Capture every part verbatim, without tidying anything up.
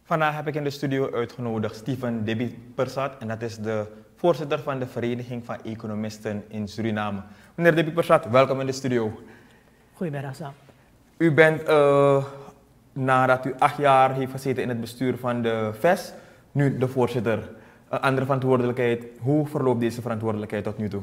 Vandaag heb ik in de studio uitgenodigd Steven Debi Persat en dat is de voorzitter van de Vereniging van Economisten in Suriname. Meneer Debi Persat, welkom in de studio. Goedemiddag, Sam. U bent, uh, nadat u acht jaar heeft gezeten in het bestuur van de V E S, nu de voorzitter. Uh, andere verantwoordelijkheid, hoe verloopt deze verantwoordelijkheid tot nu toe?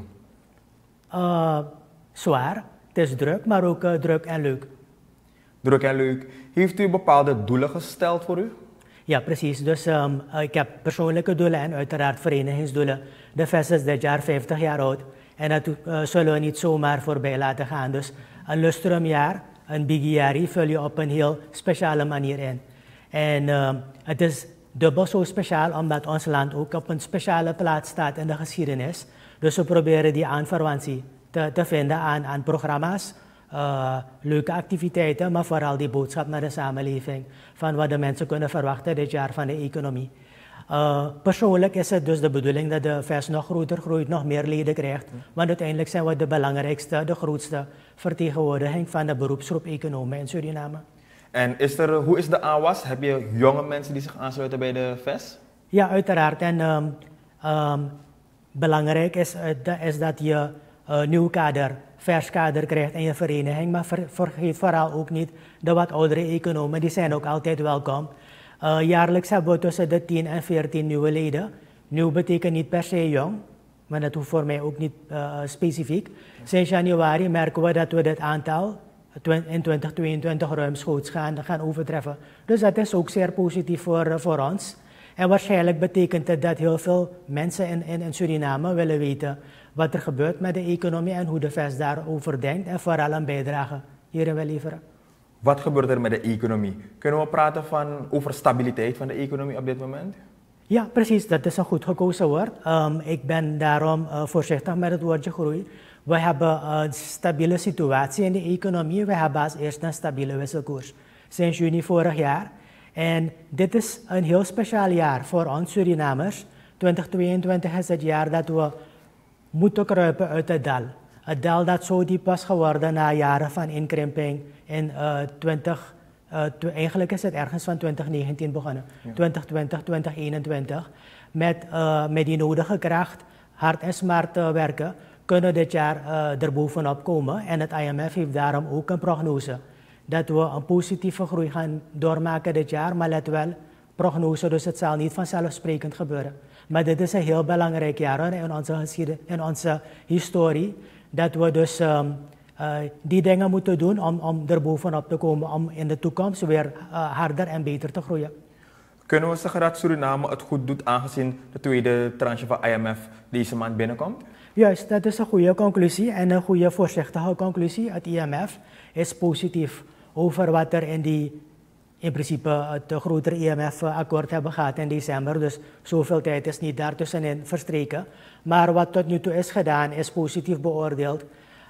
Uh, zwaar, het is druk, maar ook uh, druk en leuk. Druk en leuk. Heeft u bepaalde doelen gesteld voor u? Ja, precies. Dus um, ik heb persoonlijke doelen en uiteraard verenigingsdoelen. De V E S is dit jaar vijftig jaar oud en dat uh, zullen we niet zomaar voorbij laten gaan. Dus een lustrumjaar, een bigiari, vul je op een heel speciale manier in. En uh, het is dubbel zo speciaal omdat ons land ook op een speciale plaats staat in de geschiedenis. Dus we proberen die aanverwantie te, te vinden aan, aan programma's. Uh, leuke activiteiten, maar vooral die boodschap naar de samenleving van wat de mensen kunnen verwachten dit jaar van de economie. Uh, persoonlijk is het dus de bedoeling dat de V E S nog groter groeit, nog meer leden krijgt, want uiteindelijk zijn we de belangrijkste, de grootste vertegenwoordiging van de beroepsgroep economen in Suriname. En is er, hoe is de aanwas? Heb je jonge mensen die zich aansluiten bij de V E S? Ja, uiteraard. En um, um, belangrijk is, uh, is dat je uh, nieuw kader, vers kader krijgt in je vereniging, maar ver, vergeet vooral ook niet de wat oudere economen, die zijn ook altijd welkom. Uh, jaarlijks hebben we tussen de tien en veertien nieuwe leden. Nieuw betekent niet per se jong, maar dat hoeft voor mij ook niet uh, specifiek. Sinds januari merken we dat we dit aantal in twintig tweeëntwintig ruimschoots gaan, gaan overtreffen. Dus dat is ook zeer positief voor, uh, voor ons. En waarschijnlijk betekent het dat heel veel mensen in, in, in Suriname willen weten wat er gebeurt met de economie en hoe de V E S daarover denkt en vooral een bijdrage hierin wil leveren. Wat gebeurt er met de economie? Kunnen we praten van, over stabiliteit van de economie op dit moment? Ja, precies. Dat is een goed gekozen woord. Um, ik ben daarom uh, voorzichtig met het woordje groei. We hebben een stabiele situatie in de economie. We hebben als eerste een stabiele wisselkoers sinds juni vorig jaar. En dit is een heel speciaal jaar voor ons Surinamers. twintig tweeëntwintig is het jaar dat we moeten kruipen uit het dal. Het dal dat zo diep was geworden na jaren van inkrimping in uh, twintig, uh, tw eigenlijk is het ergens van twintig negentien begonnen, ja. twintig twintig, twintig eenentwintig. Met, uh, met die nodige kracht, hard en smart te werken, kunnen dit jaar uh, er bovenop komen. En het I M F heeft daarom ook een prognose dat we een positieve groei gaan doormaken dit jaar, maar let wel, prognose, dus het zal niet vanzelfsprekend gebeuren. Maar dit is een heel belangrijk jaar in onze, geschiedenis, in onze historie, dat we dus um, uh, die dingen moeten doen om, om er bovenop te komen, om in de toekomst weer uh, harder en beter te groeien. Kunnen we zeggen dat Suriname het goed doet aangezien de tweede tranche van I M F deze maand binnenkomt? Juist, dat is een goede conclusie en een goede voorzichtige conclusie. Het I M F is positief over wat er in die, in principe het grotere I M F-akkoord hebben gehad in december. Dus zoveel tijd is niet daartussenin verstreken. Maar wat tot nu toe is gedaan is positief beoordeeld.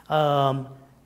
Um,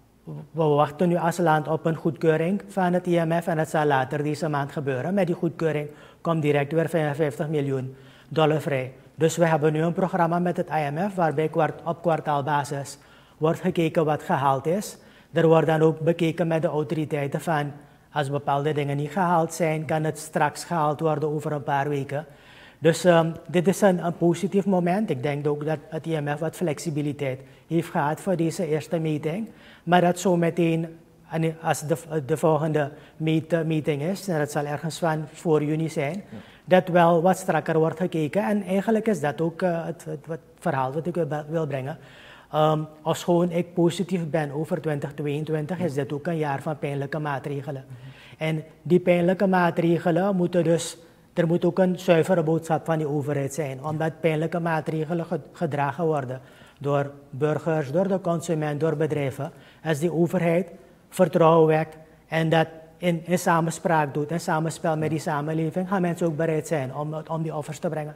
we wachten nu als land op een goedkeuring van het I M F en dat zal later deze maand gebeuren. Met die goedkeuring komt direct weer vijfenvijftig miljoen dollar vrij. Dus we hebben nu een programma met het I M F waarbij kwart, op kwartaalbasis wordt gekeken wat gehaald is. Er wordt dan ook bekeken met de autoriteiten van als bepaalde dingen niet gehaald zijn, kan het straks gehaald worden over een paar weken. Dus um, dit is een, een positief moment. Ik denk ook dat het I M F wat flexibiliteit heeft gehad voor deze eerste meeting. Maar dat zo meteen, als de, de volgende meet, meeting is, en dat zal ergens van voor juni zijn, ja. dat wel wat strakker wordt gekeken. En eigenlijk is dat ook uh, het, het, het verhaal wat ik wil brengen. Um, ofschoon ik positief ben over twintig tweeëntwintig, is dit ook een jaar van pijnlijke maatregelen. Mm-hmm. En die pijnlijke maatregelen moeten dus, er moet ook een zuivere boodschap van die overheid zijn, omdat pijnlijke maatregelen gedragen worden door burgers, door de consument, door bedrijven. Als die overheid vertrouwen wekt en dat in, in samenspraak doet, in samenspel met die samenleving, gaan mensen ook bereid zijn om, om die offers te brengen.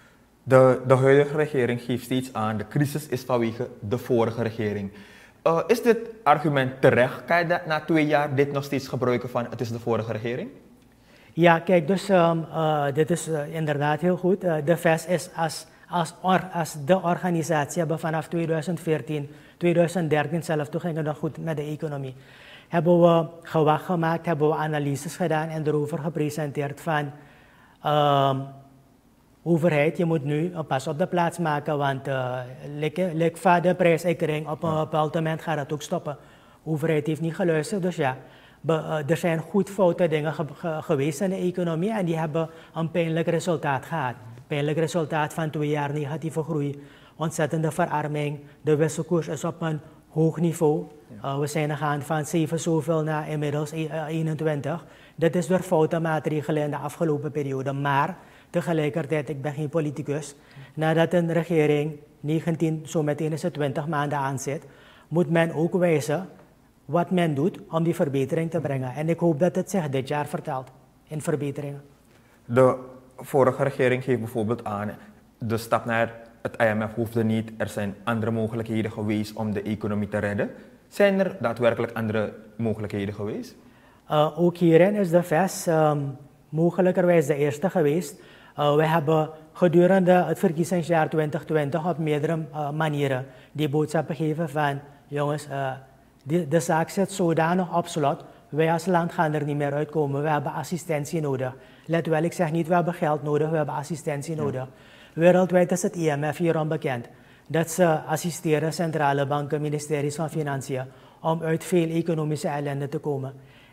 De, de huidige regering geeft steeds aan, de crisis is vanwege de vorige regering. Uh, is dit argument terecht? Kan je dat na twee jaar dit nog steeds gebruiken van het is de vorige regering? Ja, kijk, dus um, uh, dit is uh, inderdaad heel goed. Uh, de V E S is als, als, or, als de organisatie hebben vanaf tweeduizend veertien, tweeduizend dertien zelf, toen ging het nog goed met de economie. Hebben we gewacht gemaakt, hebben we analyses gedaan en erover gepresenteerd van Um, overheid, je moet nu een pas op de plaats maken, want uh, lik van de prijsstijging op een bepaald moment gaat het ook stoppen. De overheid heeft niet geluisterd, dus ja, be, uh, er zijn goed foute dingen ge, ge, geweest in de economie en die hebben een pijnlijk resultaat gehad. Pijnlijk resultaat van twee jaar negatieve groei, ontzettende verarming, de wisselkoers is op een hoog niveau. Uh, we zijn gegaan van zeven zoveel naar inmiddels eenentwintig. Dat is door foute maatregelen in de afgelopen periode, maar tegelijkertijd, ik ben geen politicus, nadat een regering negentien, zo meteen is het twintig maanden aanzet, moet men ook wijzen wat men doet om die verbetering te brengen. En ik hoop dat het zich dit jaar vertaalt in verbeteringen. De vorige regering geeft bijvoorbeeld aan, de stap naar het I M F hoefde niet, er zijn andere mogelijkheden geweest om de economie te redden. Zijn er daadwerkelijk andere mogelijkheden geweest? Uh, ook hierin is de V E S um, mogelijkerwijs de eerste geweest. Uh, we hebben gedurende het verkiezingsjaar twintig twintig op meerdere uh, manieren die boodschap gegeven van, jongens, uh, de, de zaak zit zodanig op slot, wij als land gaan er niet meer uitkomen, we hebben assistentie nodig. Let wel, ik zeg niet we hebben geld nodig, we hebben assistentie ja. nodig. Wereldwijd is het I M F hierom bekend dat ze assisteren centrale banken, ministeries van Financiën, om uit veel economische ellende te komen.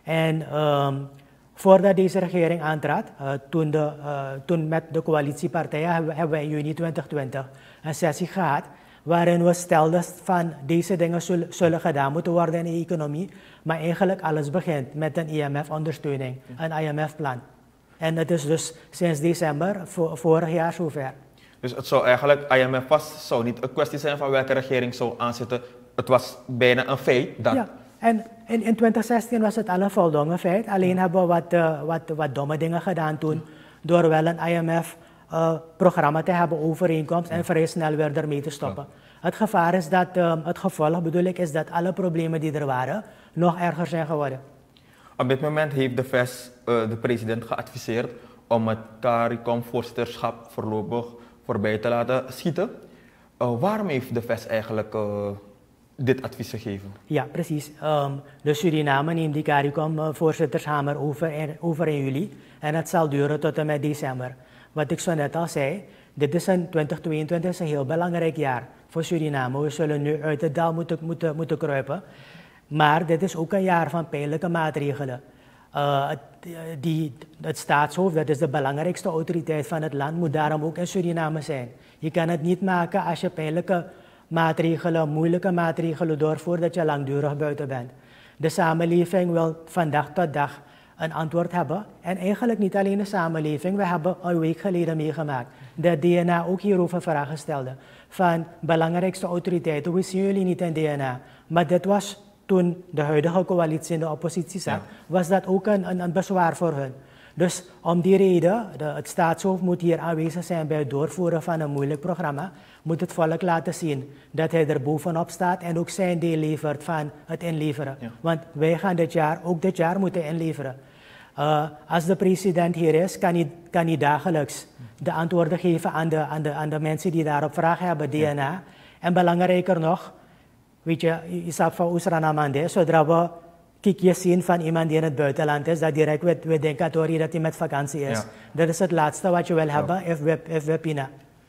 En um, voordat deze regering aantrad, uh, toen, de, uh, toen met de coalitiepartijen, hebben, hebben we in juni twintig twintig een sessie gehad, waarin we stelden van deze dingen zullen, zullen gedaan moeten worden in de economie, maar eigenlijk alles begint met een I M F-ondersteuning, een I M F-plan. En het is dus sinds december vo vorig jaar zover. Dus het zou eigenlijk, I M F was, zou niet een kwestie zijn van welke regering zou aanzitten. Het was bijna een feit dat... Ja, en in, in twintig zestien was het al een voldongen feit. Alleen ja. hebben we wat, uh, wat, wat domme dingen gedaan toen. Ja. Door wel een I M F-programma uh, te hebben, overeenkomst, ja. en vrij snel weer ermee te stoppen. Ja. Het gevaar is dat, uh, het gevolg bedoel ik, is dat alle problemen die er waren, nog erger zijn geworden. Op dit moment heeft de V E S uh, de president geadviseerd om het CARICOM-voorzitterschap voorlopig voorbij te laten schieten. Uh, waarom heeft de V E S eigenlijk uh, dit advies gegeven? Ja, precies. Um, de Suriname neemt die CARICOM-voorzittershamer over, over in juli en het zal duren tot en met december. Wat ik zo net al zei, dit is een twintig tweeëntwintig is een heel belangrijk jaar voor Suriname. We zullen nu uit het dal moeten, moeten, moeten kruipen. Maar dit is ook een jaar van pijnlijke maatregelen. Uh, het, die, het staatshoofd, dat is de belangrijkste autoriteit van het land, moet daarom ook in Suriname zijn. Je kan het niet maken als je pijnlijke maatregelen, moeilijke maatregelen doorvoert, dat je langdurig buiten bent. De samenleving wil van dag tot dag een antwoord hebben. En eigenlijk niet alleen de samenleving, we hebben een week geleden meegemaakt dat D N A ook hierover vragen stelde. Van belangrijkste autoriteiten, we zien jullie niet in D N A. Maar dit was toen de huidige coalitie in de oppositie zat, ja. was dat ook een, een, een bezwaar voor hun. Dus om die reden, de, het staatshoofd moet hier aanwezig zijn bij het doorvoeren van een moeilijk programma, moet het volk laten zien dat hij er bovenop staat en ook zijn deel levert van het inleveren. Ja. Want wij gaan dit jaar, ook dit jaar moeten inleveren. Uh, als de president hier is, kan hij, kan hij dagelijks de antwoorden geven aan de, aan, de, aan de mensen die daarop vragen hebben, D N A. Ja. En belangrijker nog, weet je, je staat van Oesranamande, zodra we kiekjes zien van iemand die in het buitenland is, dat direct we, we denken dat hij met vakantie is. Ja. Dat is het laatste wat je wil ja. hebben, if we, if we pina.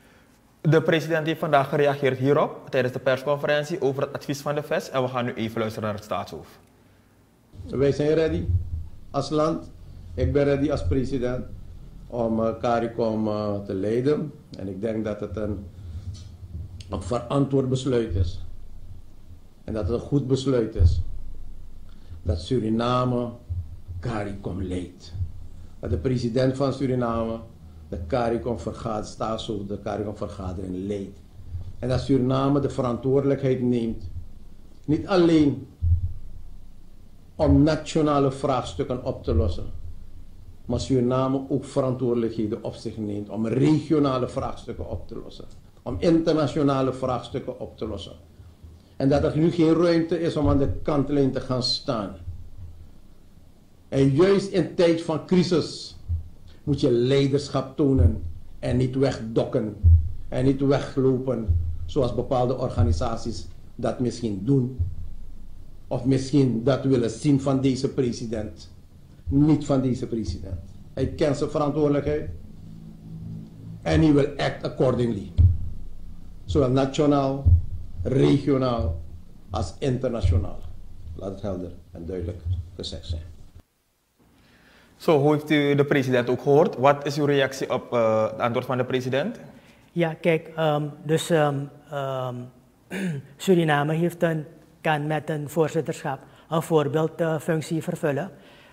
De president heeft vandaag gereageerd hierop, tijdens de persconferentie, over het advies van de V E S. En we gaan nu even luisteren naar het staatshoofd. Wij zijn ready als land. Ik ben ready als president om uh, CARICOM uh, te leiden. En ik denk dat het een, een verantwoord besluit is. En dat het een goed besluit is. Dat Suriname CARICOM leidt. Dat de president van Suriname de CARICOM vergadering, staatshoofd de CARICOM vergadering leidt. En dat Suriname de verantwoordelijkheid neemt. Niet alleen om nationale vraagstukken op te lossen. Maar Suriname ook verantwoordelijkheden op zich neemt om regionale vraagstukken op te lossen. Om internationale vraagstukken op te lossen. En dat er nu geen ruimte is om aan de kantlijn te gaan staan. En juist in tijd van crisis moet je leiderschap tonen en niet wegdokken en niet weglopen zoals bepaalde organisaties dat misschien doen. Of misschien dat willen zien van deze president. Niet van deze president. Hij kent zijn verantwoordelijkheid. and he will act accordingly. Zowel nationaal, regionaal als internationaal. Laat het helder en duidelijk gezegd zijn. Zo, hoe heeft u de president ook gehoord? Wat is uw reactie op uh, het antwoord van de president? Ja, kijk, um, dus um, um, Suriname heeft een, kan met een voorzitterschap een voorbeeldfunctie vervullen.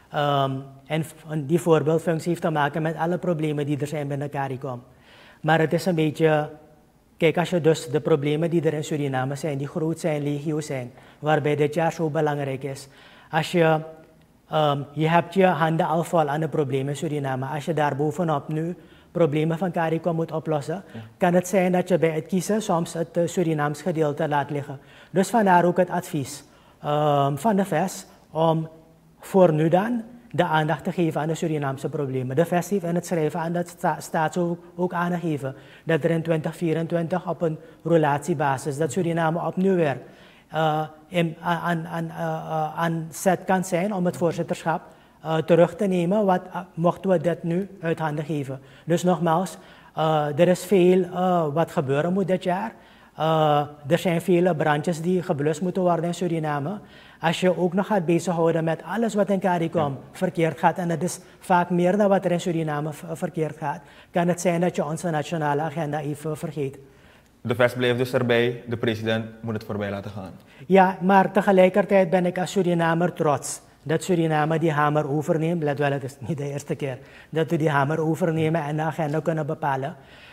Um, en die voorbeeldfunctie heeft te maken met alle problemen die er zijn binnen CARICOM. Maar het is een beetje, kijk, als je dus de problemen die er in Suriname zijn, die groot zijn, legio zijn, waarbij dit jaar zo belangrijk is. Als je, um, je hebt je handen al vol aan de problemen in Suriname. Als je daar bovenop nu problemen van CARICOM moet oplossen, ja. kan het zijn dat je bij het kiezen soms het uh, Surinaams gedeelte laat liggen. Dus vandaar ook het advies um, van de V E S om voor nu dan de aandacht te geven aan de Surinaamse problemen. De V E S heeft in het schrijven aan de sta staat ook, ook aangegeven dat er in twintig vierentwintig op een relatiebasis dat Suriname opnieuw weer uh, in, aan, aan, uh, aan zet kan zijn om het voorzitterschap uh, terug te nemen, wat, uh, mochten we dit nu uit handen geven. Dus nogmaals, uh, er is veel uh, wat gebeuren moet dit jaar. Uh, er zijn vele brandjes die geblust moeten worden in Suriname. Als je ook nog gaat bezighouden met alles wat in CARICOM ja. verkeerd gaat, en dat is vaak meer dan wat er in Suriname verkeerd gaat, kan het zijn dat je onze nationale agenda even vergeet. De V E S blijft dus erbij, de president moet het voorbij laten gaan. Ja, maar tegelijkertijd ben ik als Surinamer trots dat Suriname die hamer overneemt. Let wel, het is niet de eerste keer dat we die hamer overnemen en de agenda kunnen bepalen.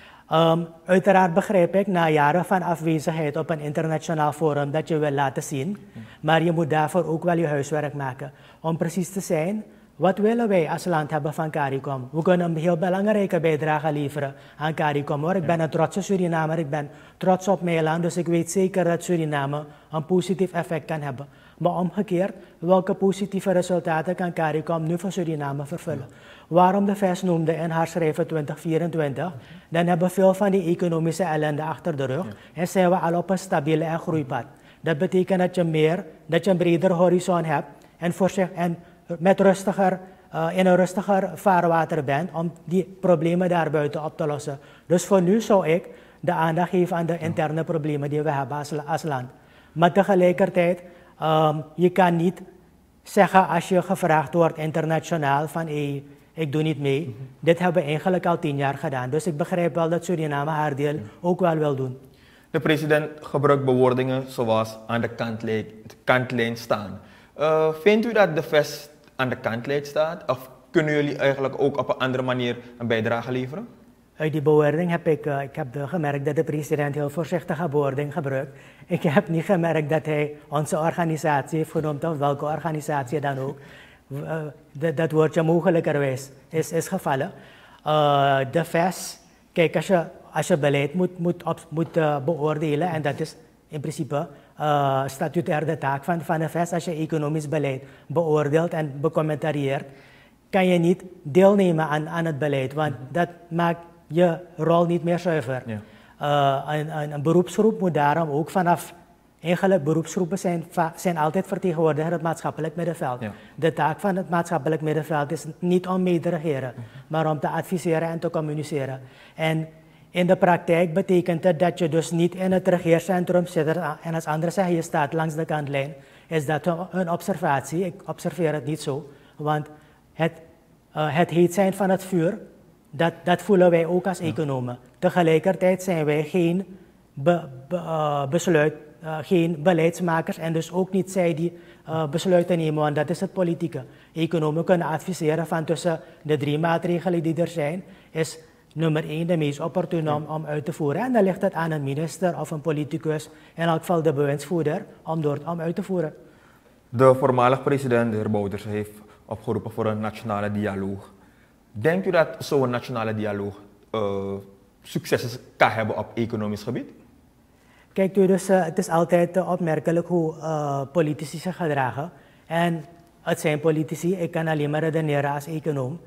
Um, uiteraard begrijp ik na jaren van afwezigheid op een internationaal forum dat je wil laten zien, maar je moet daarvoor ook wel je huiswerk maken. Om precies te zijn, wat willen wij als land hebben van CARICOM? We kunnen een heel belangrijke bijdrage leveren aan CARICOM. Hoor. Ik ben een trotse Surinamer, ik ben trots op mijn land, dus ik weet zeker dat Suriname een positief effect kan hebben. Maar omgekeerd, welke positieve resultaten kan CARICOM nu voor Suriname vervullen? Waarom de V E S noemde in haar schrijven twintig vierentwintig, dan hebben we veel van die economische ellende achter de rug ja. en zijn we al op een stabiele en groeipad. Dat betekent dat je meer, dat je een breder horizon hebt en, voor zich, en met rustiger, uh, in een rustiger vaarwater bent om die problemen daarbuiten op te lossen. Dus voor nu zou ik de aandacht geven aan de interne problemen die we hebben als, als land. Maar tegelijkertijd, um, je kan niet zeggen als je gevraagd wordt internationaal van hey, ik doe niet mee. Mm-hmm. Dit hebben we eigenlijk al tien jaar gedaan. Dus ik begrijp wel dat Suriname haar deel ook wel wil doen. De president gebruikt bewoordingen zoals aan de kantlijn, kantlijn staan. Uh, vindt u dat de V E S aan de kantlijn staat? Of kunnen jullie eigenlijk ook op een andere manier een bijdrage leveren? Uit die bewoording heb ik, uh, ik heb gemerkt dat de president heel voorzichtige bewoording gebruikt. Ik heb niet gemerkt dat hij onze organisatie heeft genoemd, of welke organisatie dan ook. Uh, dat, dat woordje mogelijkerwijs is, is gevallen. Uh, de V E S, kijk, als je, als je beleid moet, moet, op, moet uh, beoordelen, en dat is in principe uh, statutair de taak van, van de V E S, als je economisch beleid beoordeelt en becommentarieert, kan je niet deelnemen aan, aan het beleid, want dat maakt je rol niet meer zuiver. Ja. Uh, een, een, een beroepsgroep moet daarom ook vanaf, eigenlijk beroepsgroepen zijn, zijn altijd vertegenwoordiger het maatschappelijk middenveld. Ja. De taak van het maatschappelijk middenveld is niet om mee te regeren, uh-huh. maar om te adviseren en te communiceren. En in de praktijk betekent het dat je dus niet in het regeercentrum zit en als anderen zeggen je staat langs de kantlijn, is dat een observatie. Ik observeer het niet zo, want het, uh, het heet zijn van het vuur, dat, dat voelen wij ook als economen. Tegelijkertijd zijn wij geen, be, be, uh, besluit, uh, geen beleidsmakers en dus ook niet zij die uh, besluiten nemen, want dat is het politieke. Economen kunnen adviseren van tussen de drie maatregelen die er zijn, is nummer één de meest opportune om, om uit te voeren. En dan ligt het aan een minister of een politicus, in elk geval de bewindsvoerder, om, door, om uit te voeren. De voormalig president, de heer Bouters, heeft opgeroepen voor een nationale dialoog. Denkt u dat zo'n nationale dialoog uh, succes kan hebben op economisch gebied? Kijk u, dus uh, het is altijd uh, opmerkelijk hoe uh, politici zich gedragen. En het zijn politici, ik kan alleen maar redeneren als econoom.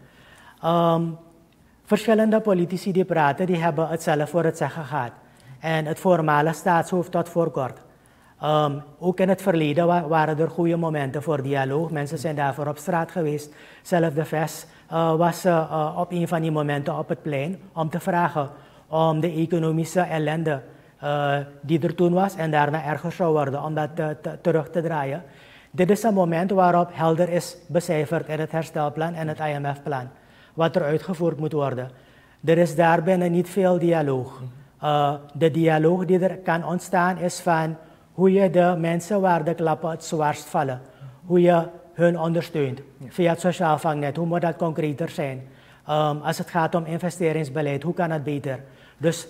Um, verschillende politici die praten, die hebben het zelf voor het zeggen gehad. En het voormalige staatshoofd tot voor kort Um, ook in het verleden wa waren er goede momenten voor dialoog. Mensen zijn daarvoor op straat geweest. Zelf de V E S uh, was uh, uh, op een van die momenten op het plein om te vragen om de economische ellende uh, die er toen was en daarna erger zou worden, om dat uh, te, terug te draaien. Dit is een moment waarop helder is becijferd in het herstelplan en het I M F-plan, wat er uitgevoerd moet worden. Er is daarbinnen niet veel dialoog. Uh, de dialoog die er kan ontstaan is van hoe je de mensen waar de klappen het zwaarst vallen, hoe je hun ondersteunt via het sociaal vangnet, hoe moet dat concreter zijn? Um, als het gaat om investeringsbeleid, hoe kan het beter? Dus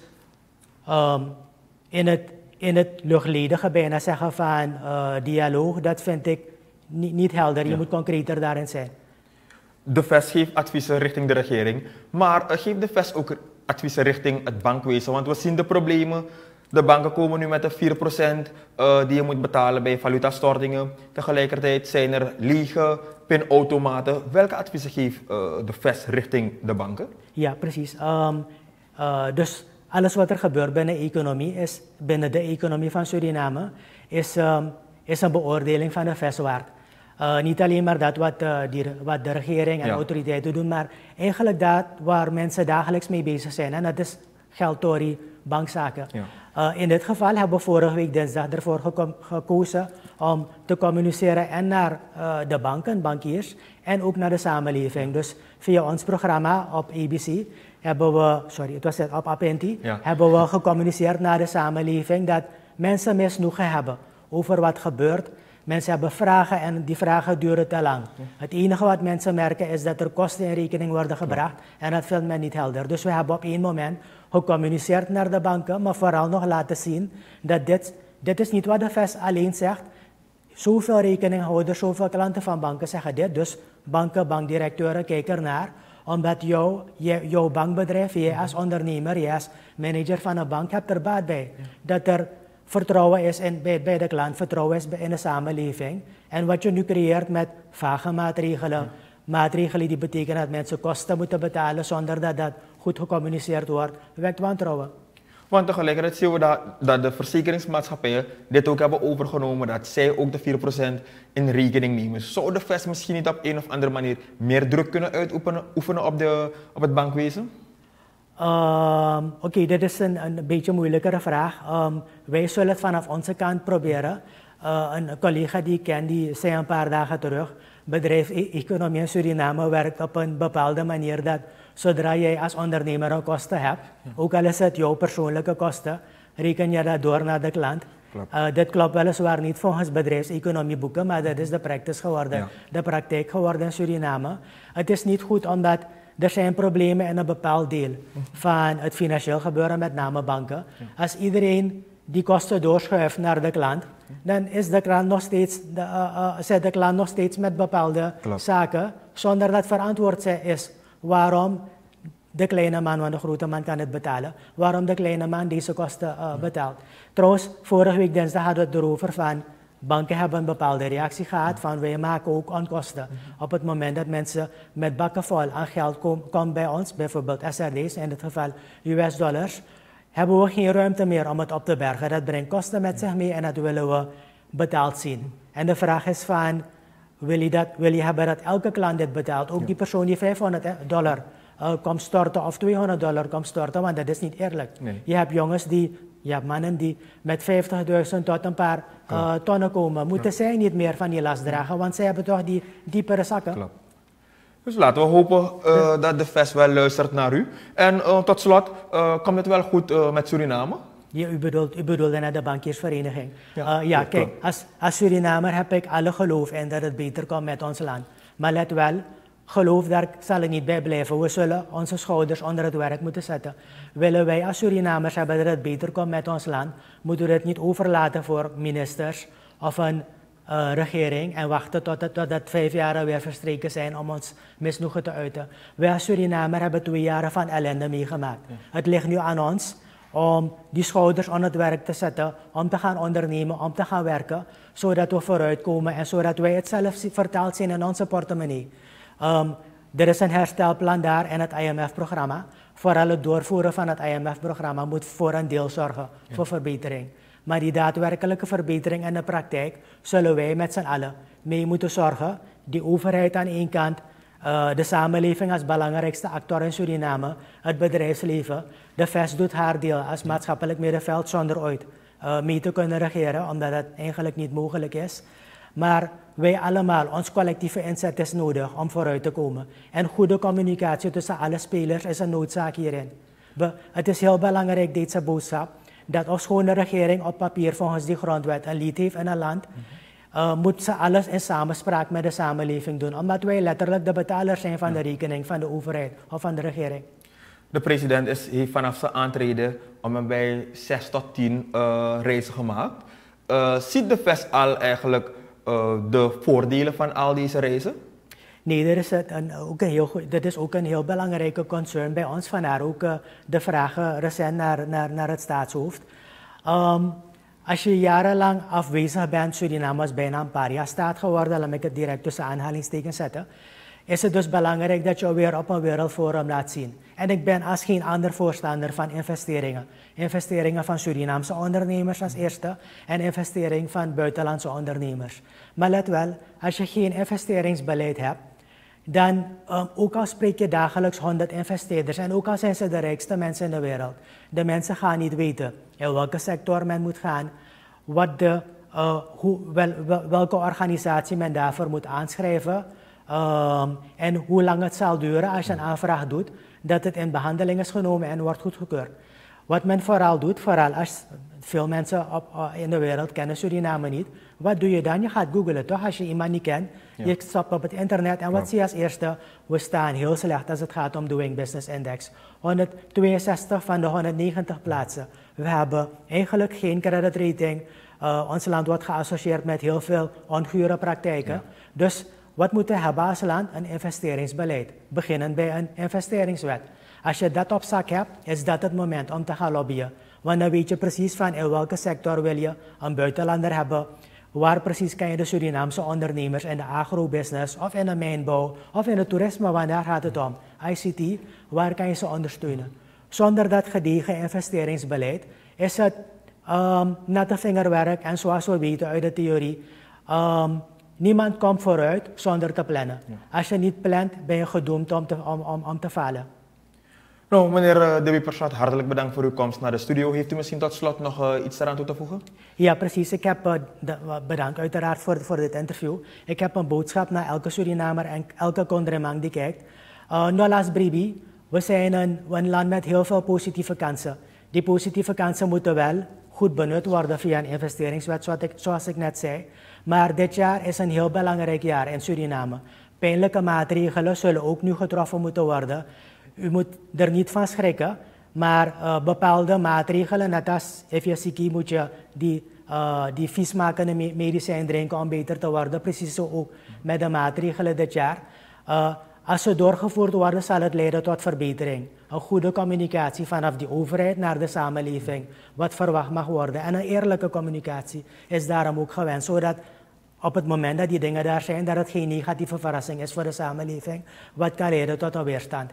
um, in het, in het luchtledige bijna zeggen van uh, dialoog, dat vind ik niet, niet helder. Je ja. moet concreter daarin zijn. De V E S geeft adviezen richting de regering, maar uh, geeft de V E S ook adviezen richting het bankwezen? Want we zien de problemen. De banken komen nu met de vier procent uh, die je moet betalen bij valutastortingen. Tegelijkertijd zijn er lege pinautomaten. Welke adviezen geeft uh, de V E S richting de banken? Ja, precies. Um, uh, dus alles wat er gebeurt binnen de economie, is, binnen de economie van Suriname, is, um, is een beoordeling van de V E S waard. Uh, niet alleen maar dat wat, uh, die, wat de regering en ja. autoriteiten doen, maar eigenlijk dat waar mensen dagelijks mee bezig zijn. En dat is geldtorie, bankzaken. Ja. Uh, in dit geval hebben we vorige week dinsdag ervoor geko gekozen om te communiceren en naar uh, de banken, bankiers, en ook naar de samenleving. Dus via ons programma op A B C hebben we, sorry, het was het op Apenti, ja. hebben we gecommuniceerd naar de samenleving dat mensen misnoegen hebben over wat gebeurt. Mensen hebben vragen en die vragen duren te lang. Ja. Het enige wat mensen merken is dat er kosten in rekening worden gebracht ja. en dat vindt men niet helder. Dus we hebben op één moment gecommuniceerd naar de banken, maar vooral nog laten zien dat dit, dit is niet wat de V E S alleen zegt. Zoveel rekeninghouders, zoveel klanten van banken zeggen dit. Dus banken, bankdirecteuren kijken ernaar. Omdat jou, je, jouw bankbedrijf, jij als ondernemer, jij als manager van een bank hebt er baat bij. Ja. Dat er vertrouwen is in, bij, bij de klant, vertrouwen is in de samenleving. En wat je nu creëert met vage maatregelen, ja. maatregelen die betekenen dat mensen kosten moeten betalen zonder dat dat goed gecommuniceerd wordt, wekt wantrouwen. Want tegelijkertijd zien we dat, dat de verzekeringsmaatschappijen dit ook hebben overgenomen, dat zij ook de vier procent in rekening nemen. Zou de V E S misschien niet op een of andere manier meer druk kunnen uitoefenen oefenen op, de, op het bankwezen? Um, Oké, okay, dit is een, een beetje moeilijkere vraag. Um, wij zullen het vanaf onze kant proberen. Uh, een collega die ik ken, die zei een paar dagen terug, bedrijf e Economie in Suriname werkt op een bepaalde manier dat zodra jij als ondernemer een kosten hebt, ja. ook al is het jouw persoonlijke kosten, reken je dat door naar de klant. Uh, dit klopt weliswaar niet volgens bedrijfseconomieboeken, maar dat is de practice geworden, ja. de praktijk geworden in Suriname. Het is niet goed omdat er zijn problemen in een bepaald deel van het financieel gebeuren, met name banken. Ja. Als iedereen die kosten doorschuift naar de klant, dan is de klant nog steeds, de, uh, uh, zit de klant nog steeds met bepaalde Klopt. zaken, zonder dat verantwoord is waarom de kleine man, want de grote man kan het betalen, waarom de kleine man deze kosten uh, betaalt. Trouwens, vorige week dinsdag hadden we het erover van, banken hebben een bepaalde reactie gehad van wij maken ook onkosten. Op het moment dat mensen met bakken vol aan geld komen kom bij ons, bijvoorbeeld S R D's, in dit geval U S dollars, hebben we geen ruimte meer om het op te bergen. Dat brengt kosten met zich mee en dat willen we betaald zien. En de vraag is van, wil je, dat, wil je hebben dat elke klant dit betaalt? Ook die persoon die vijfhonderd dollar uh, komt storten of tweehonderd dollar komt storten, want dat is niet eerlijk. Nee. Je hebt jongens die, je hebt mannen die met vijftigduizend tot een paar uh, tonnen komen. Moeten zij niet meer van die last dragen, want zij hebben toch die diepere zakken. Klopt. Dus laten we hopen uh, dat de V E S wel luistert naar u. En uh, tot slot, uh, komt het wel goed uh, met Suriname? Ja, u bedoelt, u bedoelde naar de bankiersvereniging. Ja, uh, ja kijk, als, als Surinamer heb ik alle geloof in dat het beter komt met ons land. Maar let wel, geloof daar zal ik niet bij blijven. We zullen onze schouders onder het werk moeten zetten. Willen wij als Surinamers hebben dat het beter komt met ons land, moeten we het niet overlaten voor ministers of een uh, regering en wachten tot het, tot het vijf jaar weer verstreken zijn om ons misnoegen te uiten. Wij als Surinamer hebben twee jaren van ellende meegemaakt. Ja. Het ligt nu aan ons om die schouders onder het werk te zetten, om te gaan ondernemen, om te gaan werken, zodat we vooruitkomen en zodat wij het zelf vertaald zien in onze portemonnee. Um, er is een herstelplan daar en het I M F-programma. Vooral het doorvoeren van het I M F-programma moet voor een deel zorgen ja. voor verbetering. Maar die daadwerkelijke verbetering in de praktijk zullen wij met z'n allen mee moeten zorgen. Die overheid aan één kant, uh, de samenleving als belangrijkste actor in Suriname, het bedrijfsleven. De V E S doet haar deel als maatschappelijk middenveld zonder ooit uh, mee te kunnen regeren, omdat dat eigenlijk niet mogelijk is. Maar wij allemaal, ons collectieve inzet is nodig om vooruit te komen. En goede communicatie tussen alle spelers is een noodzaak hierin. We, het is heel belangrijk, deze boodschap, dat als schone regering op papier volgens die grondwet een lied heeft in een land, uh, moet ze alles in samenspraak met de samenleving doen. Omdat wij letterlijk de betalers zijn van de rekening van de overheid of van de regering. De president is, heeft vanaf zijn aantreden om en bij zes tot tien uh, reizen gemaakt. Uh, ziet de V E S al eigenlijk uh, de voordelen van al deze reizen? Nee, er is een, ook een heel, dat is ook een heel belangrijke concern bij ons. Vandaar ook uh, de vragen recent naar, naar, naar het staatshoofd. Um, als je jarenlang afwezig bent, Suriname is bijna een paria-staat geworden, laat ik het direct tussen aanhalingstekens zetten, is het dus belangrijk dat je weer op een wereldforum laat zien. En ik ben als geen ander voorstander van investeringen. Investeringen van Surinaamse ondernemers als eerste en investering van buitenlandse ondernemers. Maar let wel, als je geen investeringsbeleid hebt, dan um, ook al spreek je dagelijks honderd investeerders en ook al zijn ze de rijkste mensen in de wereld, de mensen gaan niet weten in welke sector men moet gaan, wat de, uh, hoe, wel, wel, welke organisatie men daarvoor moet aanschrijven um, en hoe lang het zal duren als je een aanvraag doet, dat het in behandeling is genomen en wordt goedgekeurd. Wat men vooral doet, vooral als veel mensen op, uh, in de wereld kennen Suriname niet, wat doe je dan? Je gaat googlen toch als je iemand niet kent. Ja. Je stapt op het internet en wat ja. zie je als eerste? We staan heel slecht als het gaat om Doing Business Index. honderdtweeënzestig van de honderdnegentig plaatsen. We hebben eigenlijk geen creditrating. Uh, ons land wordt geassocieerd met heel veel ongure praktijken. Ja. Dus wat moeten we hebben als land? Een investeringsbeleid. Beginnend bij een investeringswet. Als je dat op zak hebt, is dat het moment om te gaan lobbyen. Want dan weet je precies van in welke sector wil je een buitenlander hebben. Waar precies kan je de Surinaamse ondernemers in de agrobusiness of in de mijnbouw of in het toerisme, want daar gaat het om, I C T, waar kan je ze ondersteunen? Zonder dat gedegen investeringsbeleid is het um, natte vingerwerk en zoals we weten uit de theorie, um, niemand komt vooruit zonder te plannen. Ja. Als je niet plant, ben je gedoemd om te, om, om, om te falen. Nou, meneer uh, Debbie Persat, hartelijk bedankt voor uw komst naar de studio. Heeft u misschien tot slot nog uh, iets eraan toe te voegen? Ja, precies. Ik heb uh, de, uh, bedankt uiteraard voor, voor dit interview. Ik heb een boodschap naar elke Surinamer en elke Kondremang die kijkt. Uh, Nolas Bribi, we zijn een, een land met heel veel positieve kansen. Die positieve kansen moeten wel goed benut worden via een investeringswet, zoals ik, zoals ik net zei. Maar dit jaar is een heel belangrijk jaar in Suriname. Pijnlijke maatregelen zullen ook nu getroffen moeten worden. U moet er niet van schrikken, maar uh, bepaalde maatregelen, net als F S C K, moet je die, uh, die viesmakende me medicijn drinken om beter te worden. Precies zo ook met de maatregelen dit jaar. Uh, als ze doorgevoerd worden, zal het leiden tot verbetering. Een goede communicatie vanaf die overheid naar de samenleving, wat verwacht mag worden. En een eerlijke communicatie is daarom ook gewenst, zodat op het moment dat die dingen daar zijn, dat het geen negatieve verrassing is voor de samenleving, wat kan leiden tot een weerstand.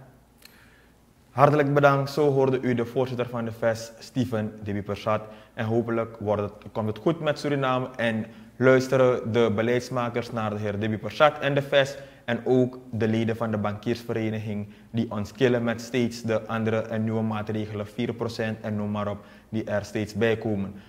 Hartelijk bedankt. Zo hoorde u de voorzitter van de V E S, Steven Debbie Persat. En hopelijk wordt het, komt het goed met Suriname en luisteren de beleidsmakers naar de heer Debbie Persat en de V E S. En ook de leden van de bankiersvereniging die ons killen met steeds de andere en nieuwe maatregelen, vier procent en noem maar op, die er steeds bij komen.